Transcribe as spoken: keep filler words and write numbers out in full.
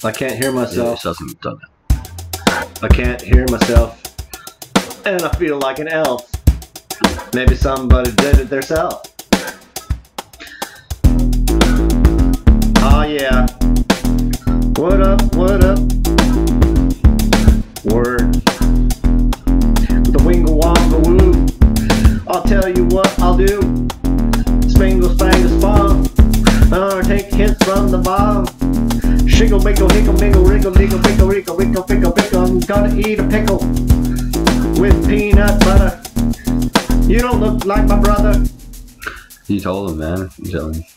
I can't hear myself. Ja, som utan det. I can't hear myself. And I feel like an elf. Maybe somebody did it themselves. Oh yeah. What up, what up? Word. The wingle wongle woo. I'll tell you what I'll do. Spingle spangle spawn. I'll take hits from the bomb. Shiggle, mickle, hickle, mingle, wriggle, liggle, pickle, wrinkle, winkle, pickle, pickle. I'm gonna eat a pickle with peanut butter. You don't look like my brother. You told him, man. I'm telling you.